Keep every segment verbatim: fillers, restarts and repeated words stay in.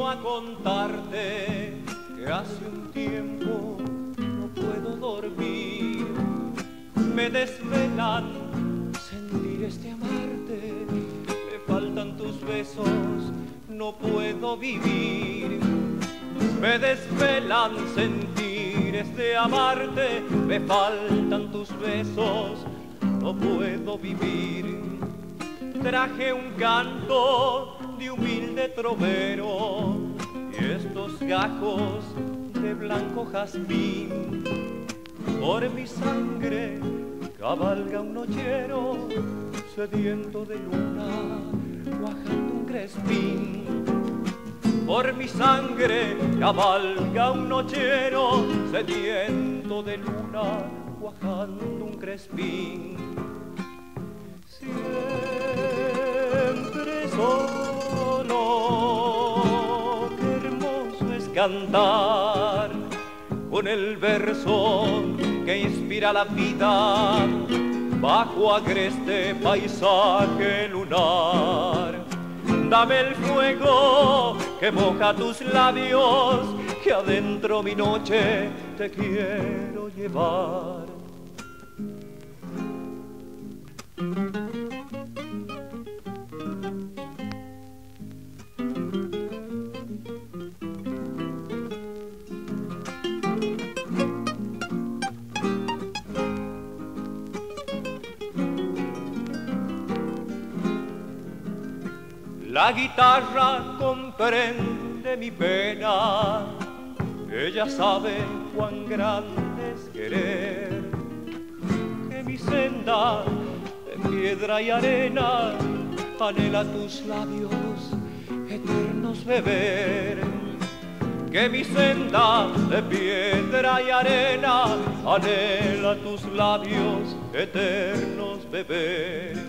Vengo a contarte que hace un tiempo no puedo dormir. Me desvelan sentires de amarte, me faltan tus besos, no puedo vivir. Me desvelan sentires de amarte, me faltan tus besos, no puedo vivir. Traje un canto de humilde trovero y estos gajos de blanco jazmín. Por mi sangre cabalga un nochero sediento de luna, cuajando un crespín. Por mi sangre cabalga un nochero sediento de luna, cuajando un crespín. Siempre solo, qué hermoso es cantar con el verso que inspira la vida bajo agreste paisaje lunar. Dame el fuego que moja tus labios, que adentro mi noche te quiero llevar. La guitarra comprende mi pena, ella sabe cuán grande es querer, que mi senda de piedra y arena anhela tus labios eternos beber. Que mi senda de piedra y arena anhela tus labios eternos beber.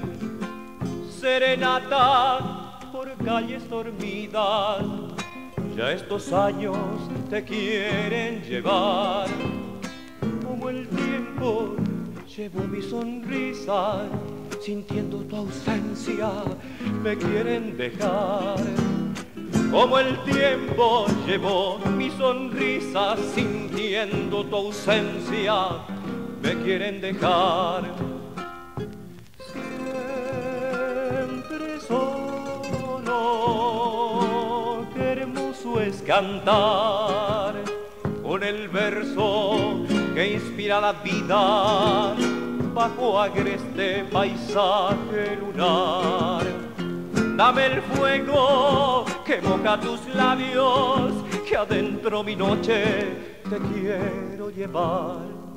Serenata por calles dormidas, ya estos años te quieren llevar. Como el tiempo llevo mi sonrisa, sintiendo tu ausencia me quieren dejar. Como el tiempo llevo mi sonrisa, sintiendo tu ausencia me quieren dejar. Siempre solo, qué hermoso es cantar con el verso que inspira la vida bajo agreste paisaje lunar. Dame el fuego que moja tus labios, que adentro mi noche te quiero llevar.